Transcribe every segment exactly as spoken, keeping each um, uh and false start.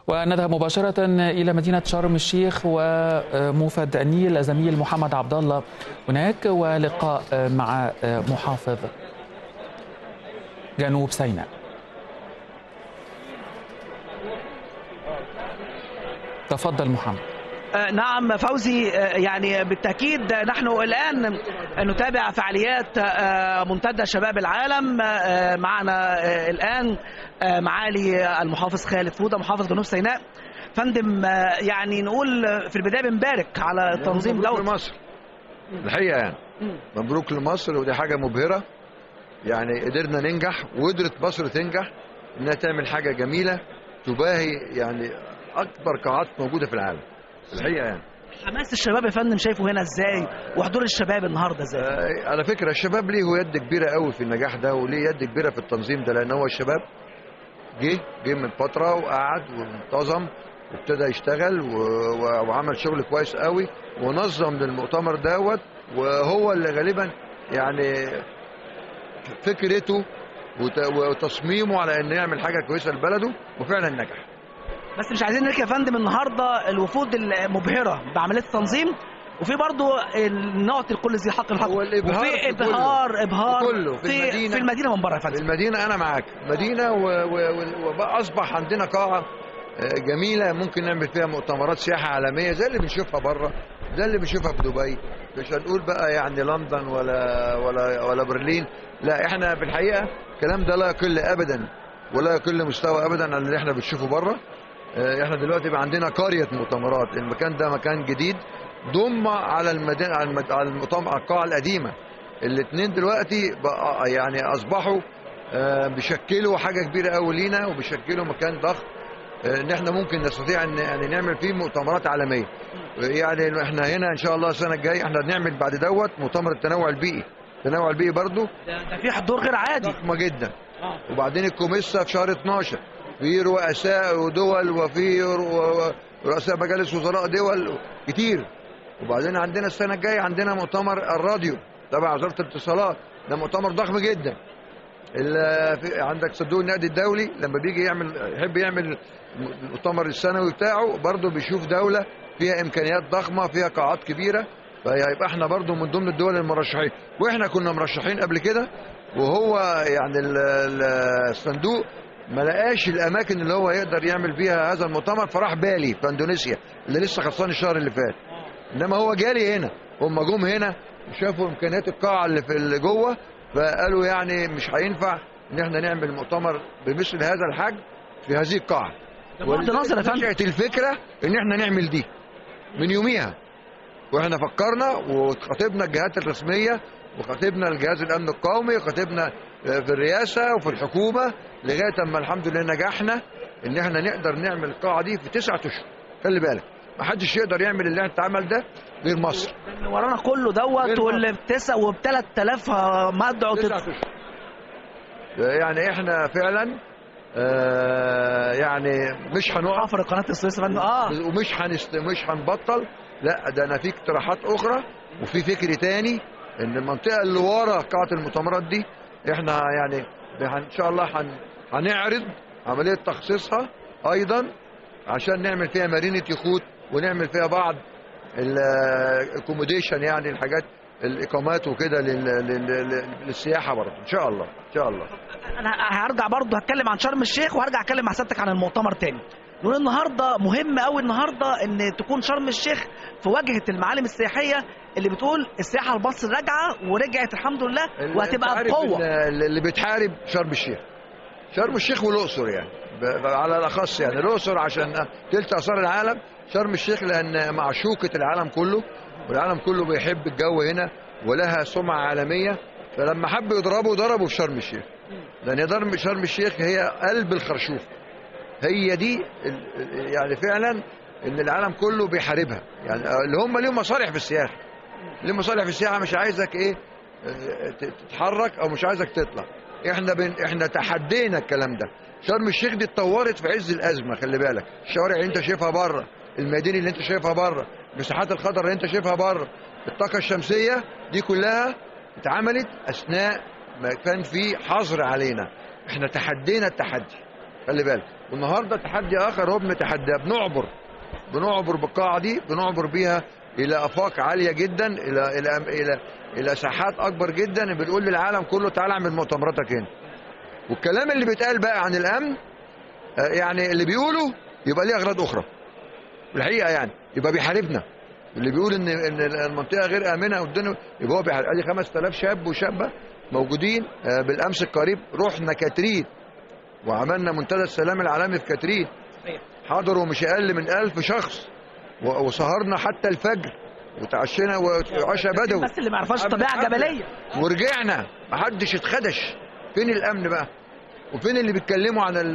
ونذهب مباشرة إلى مدينة شرم الشيخ وموفد النيل الزميل محمد عبد الله هناك، ولقاء مع محافظ جنوب سيناء. تفضل محمد. نعم فوزي، يعني بالتأكيد نحن الآن نتابع فعاليات منتدى شباب العالم. معنا الآن معالي المحافظ خالد فودة محافظ جنوب سيناء. فندم، يعني نقول في البداية بنبارك على التنظيم مبروك دوت. لمصر الحقيقة، يعني مبروك لمصر، ودي حاجة مبهرة. يعني قدرنا ننجح وقدرت مصر تنجح انها تعمل حاجة جميلة تباهي يعني أكبر قاعات موجودة في العالم الحقيقة. يعني حماس الشباب يا فندم شايفه هنا ازاي، وحضور الشباب النهارده ازاي؟ آه على فكرة الشباب ليه يد كبيرة قوي في النجاح ده، وليه يد كبيرة في التنظيم ده، لأن هو الشباب جه جه من فترة وقعد وانتظم وابتدى يشتغل وعمل شغل كويس قوي ونظم للمؤتمر دوت، وهو اللي غالبا يعني فكرته وتصميمه على انه يعمل حاجة كويسة لبلده، وفعلا نجح. بس مش عايزين نركب يا فندم النهارده الوفود المبهره بعمليه التنظيم، وفي برضه نعطي لكل ذي حق الحق، وفي ابهار ابهار كله في, في المدينه في المدينه من بره يا فندم. في المدينه انا معاك، مدينه واصبح عندنا قاعه جميله ممكن نعمل فيها مؤتمرات سياحه عالميه زي اللي بنشوفها بره، زي اللي بنشوفها في دبي. مش هنقول بقى يعني لندن ولا ولا ولا برلين، لا احنا في الحقيقه الكلام ده لا يقل ابدا ولا يقل مستوى ابدا عن اللي احنا بنشوفه بره. احنا دلوقتي بقى عندنا قريه مؤتمرات، المكان ده مكان جديد ضم على المدينه على المؤتمر القاعه القديمه. الاثنين دلوقتي بقى يعني اصبحوا بيشكلوا حاجه كبيره قوي لينا، وبيشكلوا مكان ضخم ان احنا ممكن نستطيع ان يعني نعمل فيه مؤتمرات عالميه. يعني احنا هنا ان شاء الله السنه الجايه احنا بنعمل بعد دوت مؤتمر التنوع البيئي. التنوع البيئي برضو ده في حضور غير عادي ضخمه جدا. وبعدين الكوميسا في شهر اتناشر، في رؤساء ودول وفي رؤساء مجالس وزراء دول كتير. وبعدين عندنا السنه الجايه عندنا مؤتمر الراديو تبع وزاره الاتصالات، ده مؤتمر ضخم جدا. عندك صندوق النقد الدولي لما بيجي يعمل يحب يعمل المؤتمر السنوي بتاعه برضه بيشوف دوله فيها امكانيات ضخمه فيها قاعات كبيره، فيبقى احنا برضه من ضمن الدول المرشحين، واحنا كنا مرشحين قبل كده. وهو يعني الصندوق ما لقاش الاماكن اللي هو يقدر يعمل فيها هذا المؤتمر، فراح بالي في اندونيسيا اللي لسه خلصان الشهر اللي فات. انما هو جالي هنا، هم جم هنا وشافوا امكانيات القاعه اللي في اللي جوه، فقالوا يعني مش هينفع ان احنا نعمل مؤتمر بمثل هذا الحجم في هذه القاعه. بغض النظر يا فندم الفكره ان احنا نعمل دي من يوميها، واحنا فكرنا وخاطبنا الجهات الرسميه وخاطبنا الجهاز الامن القومي وخاطبنا في الرئاسه وفي الحكومه لغايه اما الحمد لله نجحنا ان احنا نقدر نعمل القاعه دي في تسعة اشهر. خلي بالك ما حدش يقدر يعمل اللي احنا اتعمل ده غير مصر. اللي ورانا كله دوت واللي بتسع وب ثلاث آلاف مدعو تسعة اشهر. يعني احنا فعلا آه يعني مش هنقف حفر قناه السويس اه ومش هنست مش هنبطل. لا ده انا في اقتراحات اخرى وفي فكر تاني ان المنطقه اللي ورا قاعه المؤتمرات دي احنا يعني ان شاء الله هن هنعرض عمليه تخصيصها ايضا عشان نعمل فيها مارينه يخوت ونعمل فيها بعض الاكوموديشن، يعني الحاجات الاقامات وكده للسياحه برضه ان شاء الله ان شاء الله. انا هرجع برضه هتكلم عن شرم الشيخ وهرجع اتكلم مع سيادتك عن المؤتمر تاني. نقول النهارده مهم قوي النهارده ان تكون شرم الشيخ في واجهه المعالم السياحيه اللي بتقول السياحه لمصر راجعه ورجعت الحمد لله وهتبقى بقوه. اللي بتحارب شرم الشيخ شرم الشيخ والاقصر، يعني على الاخص يعني الاقصر عشان تلت اثار العالم، شرم الشيخ لان معشوقه العالم كله والعالم كله بيحب الجو هنا ولها سمعه عالميه. فلما حبوا يضربوا ضربوا في شرم الشيخ، لان ضرب شرم الشيخ هي قلب الخرشوف، هي دي يعني فعلا ان العالم كله بيحاربها. يعني اللي هم ليهم مصالح في السياحه، ليهم مصالح في السياحه، مش عايزك ايه تتحرك او مش عايزك تطلع. احنا بن... احنا تحدينا الكلام ده. شرم الشيخ دي اتطورت في عز الازمه، خلي بالك الشوارع اللي انت شايفها بره، المدينه اللي انت شايفها بره، المساحات الخضراء اللي انت شايفها بره، الطاقه الشمسيه دي كلها اتعملت اثناء ما كان في حظر علينا. احنا تحدينا التحدي، خلي بالك، والنهارده تحدي اخر هو ابن تحدي، بنعبر بنعبر بالقاعه دي، بنعبر بيها الى افاق عاليه جدا، الى الى الى الى ساحات اكبر جدا. بنقول للعالم كله تعالى اعمل مؤتمراتك هنا. والكلام اللي بيتقال بقى عن الامن يعني اللي بيقوله يبقى ليه اغراض اخرى الحقيقه، يعني يبقى بيحاربنا. اللي بيقول ان ان المنطقه غير امنه قدامنا يبقى هو بيحارب. ادي خمسة آلاف شاب وشابه موجودين. بالامس القريب رحنا كاترين وعملنا منتدى السلام العالمي في كاترين، حضروا مش اقل من ألف شخص، وسهرنا حتى الفجر وتعشينا وعشاء بدوي، بس اللي ما يعرفهاش طبيعه جبليه. ورجعنا محدش اتخدش. فين الامن بقى؟ وفين اللي بيتكلموا عن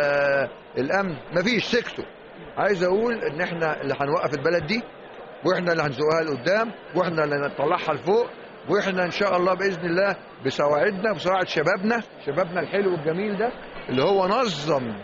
الامن؟ مفيش، سكتوا. عايز اقول ان احنا اللي هنوقف البلد دي، واحنا اللي هنزقها لقدام، واحنا اللي هنطلعها لفوق، واحنا ان شاء الله باذن الله بسواعدنا بسواعد شبابنا شبابنا الحلو الجميل ده اللي هو نظم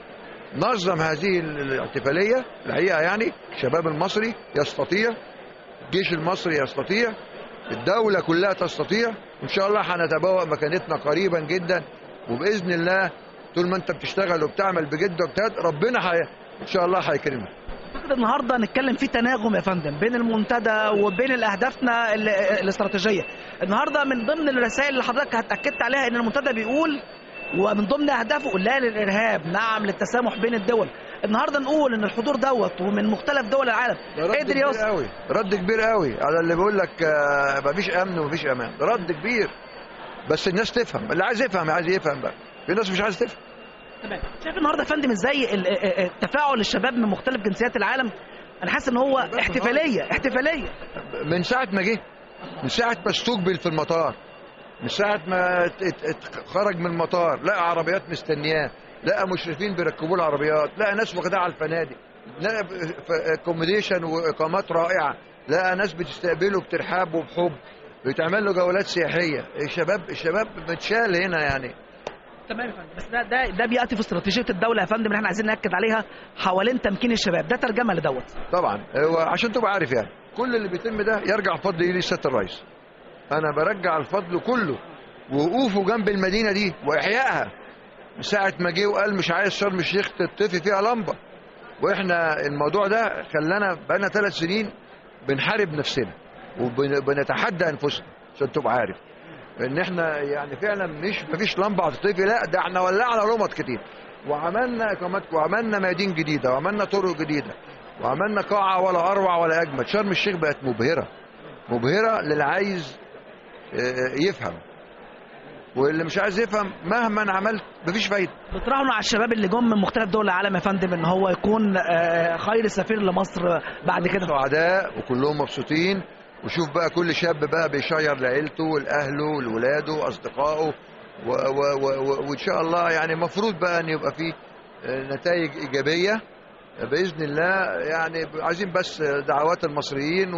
نظم هذه الاحتفاليه. الحقيقه يعني الشباب المصري يستطيع، الجيش المصري يستطيع، الدوله كلها تستطيع. وان شاء الله هنتبوأ مكانتنا قريبا جدا، وباذن الله طول ما انت بتشتغل وبتعمل بجد واجتهاد ربنا حي... ان شاء الله هيكرمك. اعتقد النهارده نتكلم في تناغم يا فندم بين المنتدى وبين اهدافنا الاستراتيجيه. النهارده من ضمن الرسائل اللي حضرتك اتاكدت عليها ان المنتدى بيقول ومن ضمن اهدافه لا للارهاب، نعم للتسامح بين الدول. النهارده نقول ان الحضور دوت ومن مختلف دول العالم قدر يوصل قوي، رد كبير قوي على اللي بيقول لك مفيش امن ومفيش امان. رد كبير، بس الناس تفهم. اللي عايز يفهم عايز يفهم بقى، في ناس مش عايز تفهم. تمام. شايف النهارده يا فندم ازاي التفاعل الشباب من مختلف جنسيات العالم؟ انا حاسس ان هو احتفاليه احتفاليه من ساعه ما جه، من ساعه ما استقبل في المطار، من ساعه ما خرج من المطار لقى عربيات مستنياه، لقى مشرفين بيركبوا له عربيات، لقى ناس واخداه على الفنادق، لقى اكوموديشن واقامات رائعه، لقى ناس بتستقبله بترحاب وبحب، بيتعمل له جولات سياحيه. الشباب الشباب متشال هنا يعني. تمام يا فندم. بس ده ده ده بياتي في استراتيجيه الدوله يا فندم اللي احنا عايزين ناكد عليها حوالين تمكين الشباب، ده ترجمه لدوت. طبعا عشان تبقى عارف يعني كل اللي بيتم ده يرجع فضل اليه لسياده الرئيس. انا برجع الفضل كله ووقوفه جنب المدينه دي واحيائها من ساعه ما جه وقال مش عايز شرم الشيخ تطفي فيها لمبه. واحنا الموضوع ده خلانا بقالنا ثلاث سنين بنحارب نفسنا وبنتحدى انفسنا عشان تبقى عارف ان احنا يعني فعلا مش مفيش لمبه هتطفي، لا ده احنا ولعنا رمط كتير وعملنا اقامات وعملنا ميادين جديده وعملنا طرق جديده وعملنا قاعه ولا اروع ولا اجمل. شرم الشيخ بقت مبهره مبهره للي عايز يفهم، واللي مش عايز يفهم مهما عملت مفيش فايده. بتراهنوا على الشباب اللي جم من مختلف دول العالم يا فندم ان هو يكون خير سفير لمصر بعد كده؟ سعداء وكلهم مبسوطين. وشوف بقى كل شاب بقى بيشير لعيلته ولاهله ولولاده واصدقائه وان شاء الله يعني المفروض بقى ان يبقى فيه نتائج ايجابيه باذن الله. يعني عايزين بس دعوات المصريين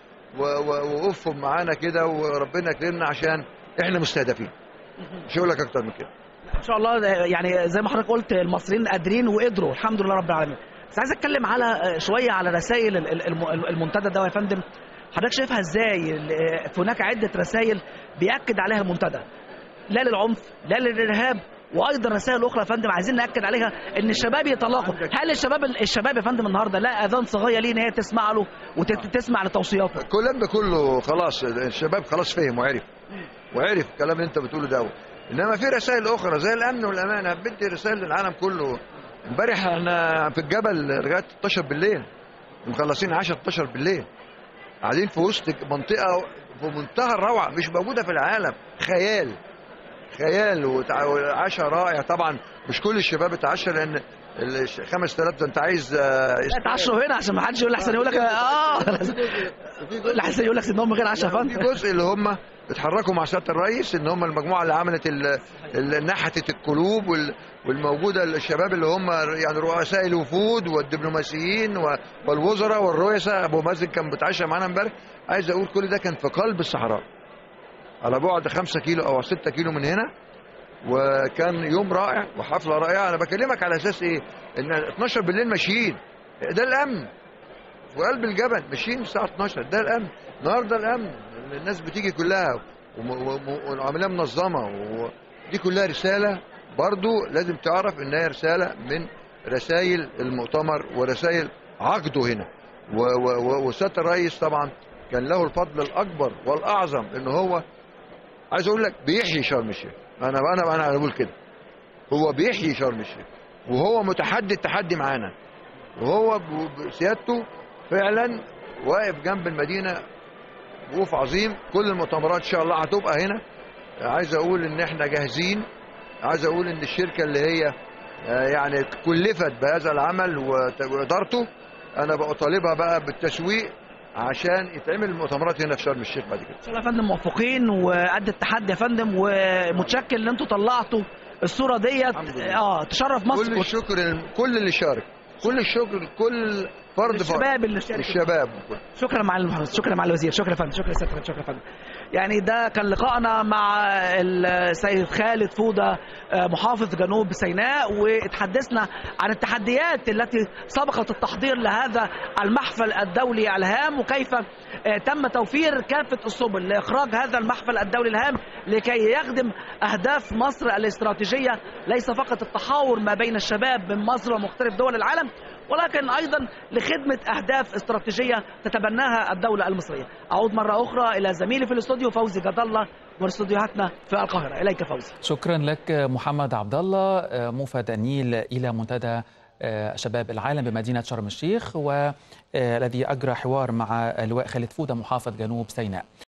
ووقوفهم معانا كده وربنا يكرمنا عشان احنا مستهدفين. مش هقول لك اكتر من كده. ان شاء الله يعني زي ما حضرتك قلت المصريين قادرين وقدروا الحمد لله رب العالمين. بس عايز اتكلم على شويه على رسائل المنتدى ده يا فندم. حضرتك شايفها ازاي؟ هناك عده رسائل بياكد عليها المنتدى، لا للعنف لا للارهاب، وايضا رسائل اخرى يا فندم عايزين ناكد عليها ان الشباب يتلاقوا. هل الشباب الشباب يا فندم النهارده لا اذان صغيره ليه ان هي تسمع له وتسمع لتوصياته؟ الكلام ده كله خلاص الشباب خلاص فهم وعرف وعرف الكلام اللي انت بتقوله ده. انما في رسائل اخرى زي الامن والامان بدي رسائل للعالم كله. امبارح احنا في الجبل لغايه اتناشر بالليل، مخلصين عشرة اتناشر بالليل، قاعدين في وسط منطقه في منتهى الروعه مش موجوده في العالم. خيال خيال وعشاء رائع. طبعا مش كل الشباب اتعشى لان ال خمسة آلاف ده انت عايز اتعشوا هنا عشان ما حدش يقول احسن يقول لك اه احسن يقول لك ان هم غير عشاء. فن في جزء اللي هم اتحركوا مع سياده الرئيس ان هم المجموعه اللي عملت نحتت القلوب والموجوده الشباب اللي هم يعني رؤساء الوفود والدبلوماسيين والوزراء والرؤساء. ابو مازن كان بيتعشى معانا امبارح. عايز اقول كل ده كان في قلب الصحراء على بعد خمسة كيلو او ستة كيلو من هنا، وكان يوم رائع وحفله رائعه. انا بكلمك على اساس ايه؟ ان اتناشر بالليل ماشيين، ده الامن في قلب الجبل ماشيين الساعه اتناشر، ده الامن. النهارده الامن الناس بتيجي كلها والعمليه منظمه، ودي كلها رساله برضو لازم تعرف ان هي رساله من رسائل المؤتمر ورسائل عقده هنا. وسياده الرئيس طبعا كان له الفضل الاكبر والاعظم ان هو عايز اقول لك بيحيي شرم الشيخ. انا انا انا بقول كده، هو بيحيي شرم الشيخ وهو متحدي التحدي معانا، وهو بسيادته فعلا واقف جنب المدينه وقوف عظيم. كل المؤتمرات ان شاء الله هتبقى هنا. عايز اقول ان احنا جاهزين. عايز اقول ان الشركه اللي هي يعني كلفت بهذا العمل وادارته انا بطالبها بقى بالتسويق عشان يتعمل المؤتمرات هنا في شرم الشيخ بعد كده. ان شاء الله يا فندم موفقين وقد التحدي يا فندم، ومتشكر ان انتم طلعتوا الصوره ديت اه تشرف مصر. كل الشكر كل اللي شارك، كل الشكر لكل فرد الشباب اللي شارك، الشباب. شكرا معالي المحافظ، شكرا معالي الوزير، شكرا يا فندم، شكرا يا سيادة، شكرا يا فندم. يعني ده كان لقائنا مع السيد خالد فوده محافظ جنوب سيناء، واتحدثنا عن التحديات التي سبقت التحضير لهذا المحفل الدولي الهام، وكيف تم توفير كافة السبل لإخراج هذا المحفل الدولي الهام لكي يخدم أهداف مصر الاستراتيجية، ليس فقط التحاور ما بين الشباب من مصر ومختلف دول العالم، ولكن أيضا لخدمة أهداف استراتيجية تتبناها الدولة المصرية. أعود مرة أخرى إلى زميلي في الاستوديو فوزي جد الله واستوديوهاتنا في القاهرة. إليك فوزي. شكرا لك محمد عبد الله، موفد النيل إلى منتدى شباب العالم بمدينة شرم الشيخ، والذي أجرى حوار مع اللواء خالد فوده محافظ جنوب سيناء.